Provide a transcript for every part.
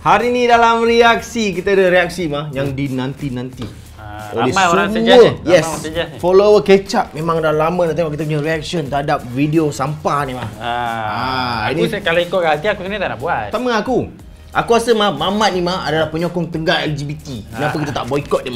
Hari ni dalam reaksi, kita ada reaksi mah yang dinanti-nanti oleh ramai orang semua. Yes. Follower Kecap memang dah lama nak tengok kita punya reaction terhadap video sampah ni mah. Aku kalau ikut hati aku sebenarnya tak nak buat. Sama aku. Aku rasa Mamat ni adalah penyokong tegar LGBT. Kenapa kita tak boikot dia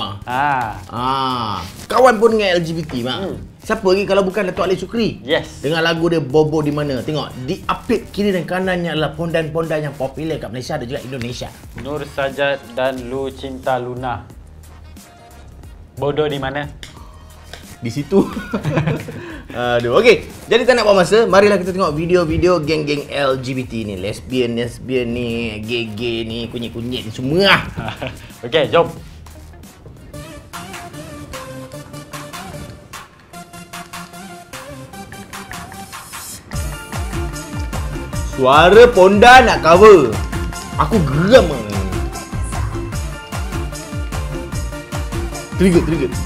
kawan pun dengan LGBT Siapa lagi kalau bukan Dato' Ali Sukri? Yes. Dengan lagu dia Bobo di mana. Tengok, di update kiri dan kanannya adalah pondan-pondan yang popular kat Malaysia dan juga Indonesia. Nur Sajat dan Lu Cinta Luna. Bodoh di mana? Di situ. Aduh, okey. Jadi tak nak buang masa, marilah kita tengok video-video geng-geng LGBT ni. Lesbian ni, gay-gay ni, kunyit-kunyit ni semua. Okey, jom. Suara pondan nak cover. Aku geram. Trigger.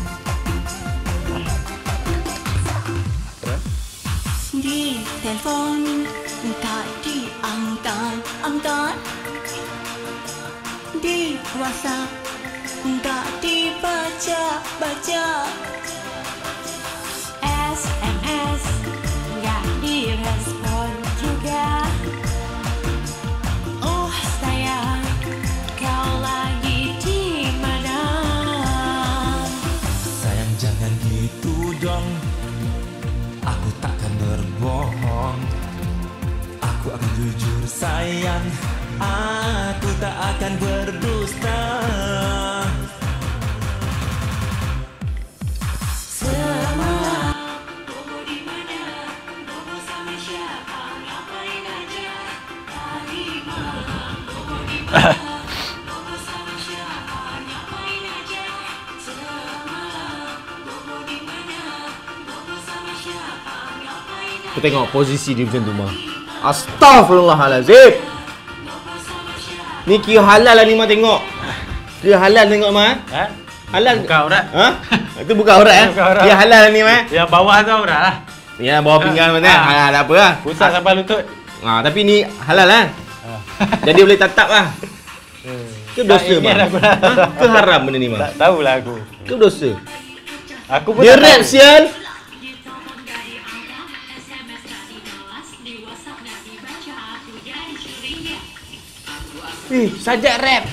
Di telefon tak diangkat, di WhatsApp tak dibaca, SMS nggak direspon juga. Oh sayang, kau lagi di mana? Sayang jangan gitu dong, aku takkan berbohong. Aku akan jujur sayang, aku tak akan berdusta. Semalam Bobo di mana? Bobo sama siapa? Ngapain aja? Tadi malam Bobo di mana? Bobo sama siapa? Ngapain aja? Semalam Bobo di mana? Bobo sama siapa? Ngapain aja? Aku tengok posisi dia macam tu mah. Astaghfirullahalazim. Ni kira halal lah ni mah tengok. Kira halal tengok mah. Halal. Buka aurat. Itu buka aurat Buka aurat. Kira halal ni mah. Yang bawah tu aurat lah. Ya, bawah pinggang macam tak apa lah. Pusat sampai lutut. Tapi ni halal lah. Jadi boleh tatap lah. Ke dosa mah? Ke haram benda ni mah? Tak tahulah aku. Ke dosa? Aku pun Dia tak rap tahu. sial. Sajak rap.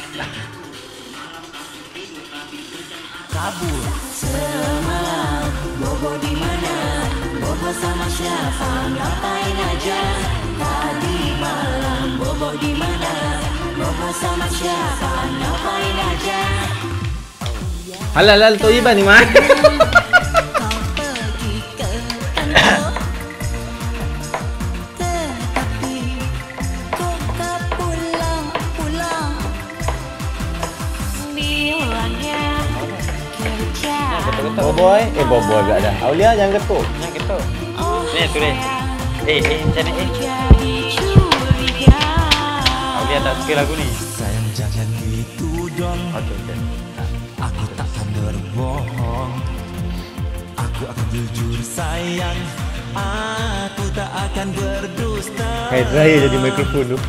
Kabur. Semalam Bobo di mana? Bobo sama siapa? Ngapain aja? Tadi malam Bobo di mana? Bobo sama siapa? Ngapain aja? Halal toyiban ni mah. Kau pergi ke kantor, tetapi kau tak pulang. Bilangnya kerja. Boboy, boboy pula dah. Aulia jangan ketuk. Yang ketuk. Ni tulis. Macam ni. Jadi curiga. Dia tak suka lagu ni. Sayang jangan gitu dong, Okey. aku takkan berbohong. Aku akan jujur sayang, aku tak akan berdusta. Hai terakhir jadi mikrofon tu.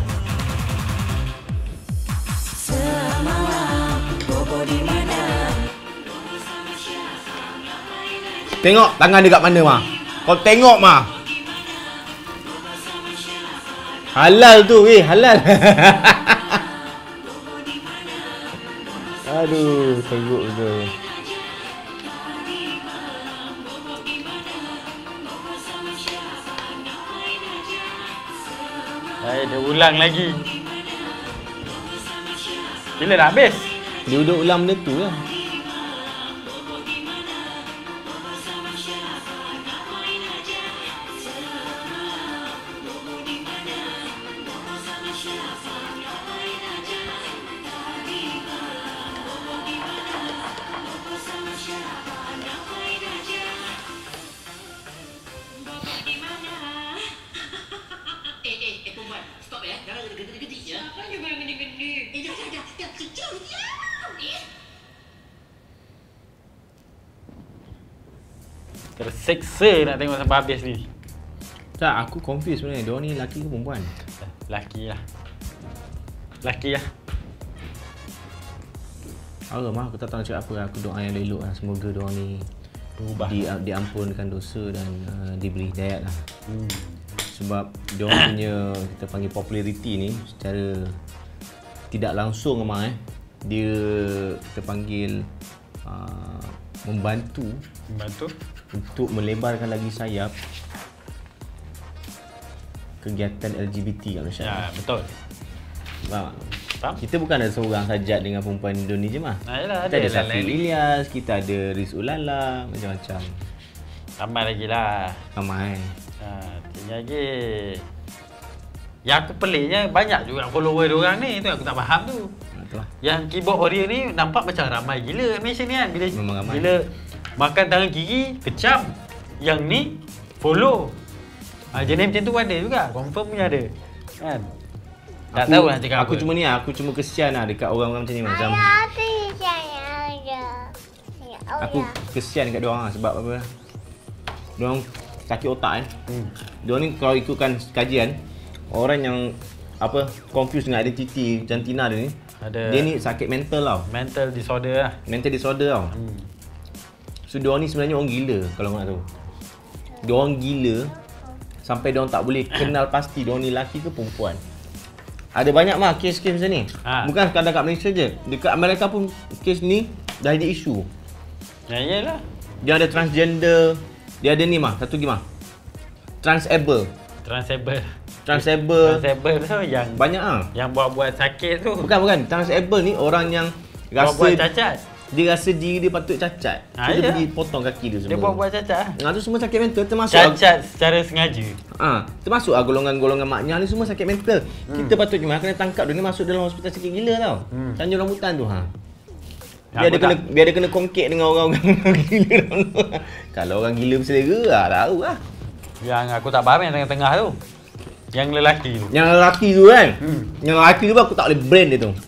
Semalam Bobo di mana? Tengok tangan dia kat mana mah. Kau tengok mah. Halal tu halal. Aduh, teruk betul. Dia ulang lagi. Bila nak habis? Dia duduk ulang benda tu lah. Perempuan, stop ya. Jangan gede-gede ya. Apa je yang gede-gede? Dah. Cucuk ya. Terseksa nak tengok sampai habis ni. Tak, aku confused sebenarnya. Diorang ni lelaki ke perempuan? Lelaki lah. Laki lah. Aku tak tahu nak cakap apa. Aku doa yang elok lah. Semoga diorang ni Berubah. diampunkan dosa dan diberi hidayat lah. Sebab diorang punya, kita panggil populariti ni secara tidak langsung memang dia kita panggil membantu untuk melebarkan lagi sayap kegiatan LGBT kat Malaysia. Ya, betul. Faham? Faham? Kita bukan ada seorang sajat dengan perempuan Indonesia mah. Yalah, Kita ada lah Syafiq Ilyas, kita ada Riz Ulala, macam-macam. Ramai lagi lah. Ramai. Tinggal lagi. Yang aku peliknya banyak juga follower diorang ni. Itu aku tak faham tu. Itulah. Yang keyboard warrior ni nampak macam ramai gila kat Malaysia ni kan. Memang ramai. Bila makan tangan kiri, kecam. Yang ni, follow. Jenis macam tu ada juga. Confirm punya ada. Kan? Tak tahu nak cakap aku apa. Aku cuma kesian lah dekat orang-orang macam ni macam. Aku kesian dekat diorang lah sebab apa? Diorang sakit otak kan. Diorang ni kalau ikutkan kajian, orang yang apa confused dengan identiti jantina dia ni, dia ni sakit mental tau. Mental disorder lah. Mental disorder tau. So diorang ni sebenarnya orang gila kalau korang nak tahu. Diorang gila sampai diorang tak boleh kenal pasti diorang ni lelaki ke perempuan. Ada banyak mah kes-kes macam ni. Bukan sekadar kat Malaysia je. Dekat Amerika pun kes ni dah jadi isu. Ya iyalah. Dia ada transgender. Dia ada ni mah, satu lagi mah. Transable. Transable tu yang banyak ah. Yang buat-buat sakit tu. Bukan. Transable ni orang yang rasa Buat cacat. dia rasa diri dia patut cacat. So dia pergi potong kaki dia semua. Dia buat cacat lah. Tu semua sakit mental termasuk Cacat secara sengaja. termasuk golongan-golongan maknya ni semua sakit mental. Kita patutnya kena tangkap dia ni masuk dalam hospital sakit gila tau. Tanya rambutan tu biar dia kena kongkek dengan orang-orang gila tu. Kalau orang gila berselera tahu lah. Yang aku tak faham yang tengah-tengah tu. Yang lelaki tu. Yang lelaki tu kan. Yang lelaki tu aku tak boleh brand dia tu.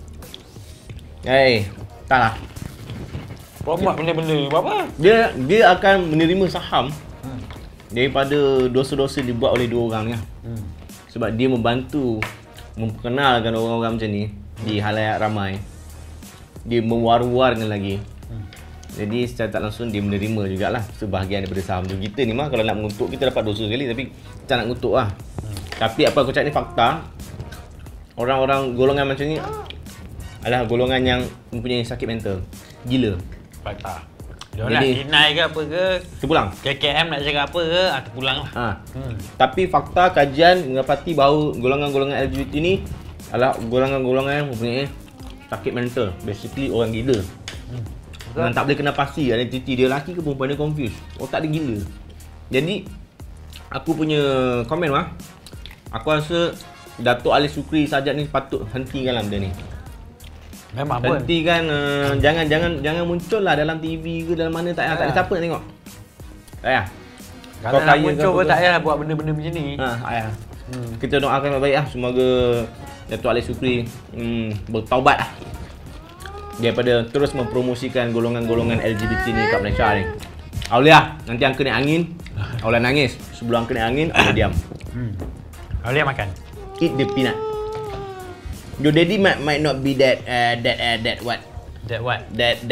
Tak lah. Promote benda-benda apa? Dia akan menerima saham daripada dosa-dosa dibuat oleh dua orang ni. Sebab dia membantu memperkenalkan orang-orang macam ni di halayak ramai. Dia mewar-warkan lagi. Jadi secara tak langsung dia menerima jugalah sebahagian daripada saham tu. Kita ni mah kalau nak mengutuk kita dapat dosa sekali tapi kita nak mengutuk lah. Tapi apa aku cakap ni fakta. Orang-orang golongan macam ni adalah golongan yang mempunyai sakit mental. Gila. Fakta. Dia nak deny ke apa ke? Terpulang. KKM nak cakap apa ke? Terpulang lah. Tapi fakta kajian mendapati bahawa golongan-golongan LGBT ni adalah golongan-golongan yang mempunyai sakit mental. Basically orang gila. Dan tak boleh kena pasti identiti dia lelaki ke perempuan, dia confused. Otak dia gila. Jadi aku punya komen mah, aku rasa Datuk Ali Sukri Sajat ni patut hentikan lah benda ni. Memang pun. Hentikan, jangan muncul lah dalam TV ke dalam mana, tak ada siapa nak tengok. Tak payah. Kalau nak muncul pun tak payah buat benda-benda macam ni. Tak payah. Kita doakan baik-baik lah. Semoga Datuk Ali Sukri bertaubat lah daripada terus mempromosikan golongan-golongan LGBT ni kat Malaysia ni. Aulia, nanti Angka naik angin, Aulia nangis. Sebelum Angka naik angin, Aulia diam. Aulia makan. Eat the peanut. Your daddy might not be that what? That what?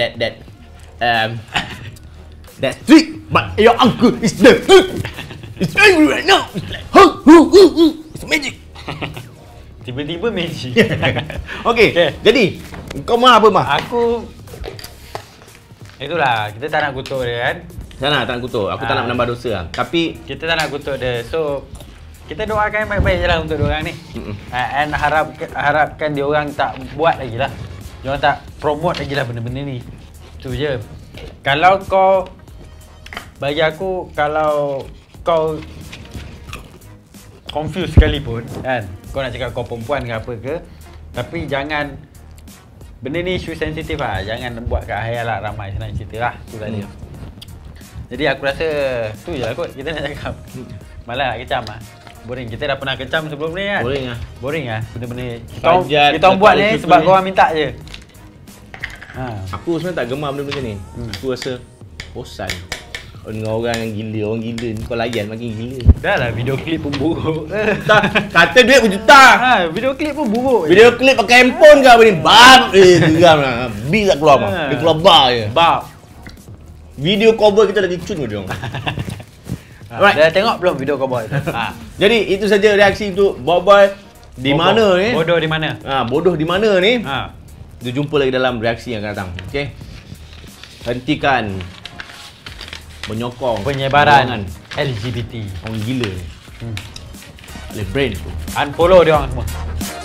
That strict, but your uncle is the it's angry right now. It's magic. Tiba-tiba magic. Okay. Jadi kau mah apa mah? Aku itulah, kita tak nak kutuk dia kan. Tak nak kutuk. Aku tak nak menambah dosa lah. Tapi kita tak nak kutuk dia. So kita doakan yang baik-baik je lah untuk diorang ni. And harapkan diorang tak buat lagi lah. Diorang tak promote lagi lah benda-benda ni. Tu je. Kalau kau, bagi aku, kalau kau confused sekalipun kan, kau nak cakap kau perempuan ke apa ke, tapi jangan, benda ni isu sensitif lah. Jangan buat kat hayalat ramai, senang cerita lah. Tu tadi. Jadi aku rasa tu je lah kot kita nak cakap. Malah nak kecam lah. Boring. Kita dah pernah kecam sebelum ni kan. Boring lah benda-benda ni. Kita buat ni sebab korang minta je. Aku sebenarnya tak gemar benda macam ni. Aku rasa bosan. Dengan orang yang gila, orang gila ni kau layan makin gila. Dah lah video klip pun buruk. Tak, kata duit berjuta. Video klip pun buruk. Video klip pakai handphone ke apa ni? Bab geram lah. Beat tak keluar mah. Dia keluar bar je. Bab. Video cover kita lagi cun ke dia orang. Alright. Dah tengok belum video cowboy tu? Jadi itu saja reaksi untuk Boboiboy di mana ni? Bodoh di mana? Bodoh di mana ni? Ha. Kita jumpa lagi dalam reaksi yang akan datang. Okey. Hentikan menyokong Penyebaran LGBT. orang gila ni. Boleh brain tu. Unfollow dia orang semua.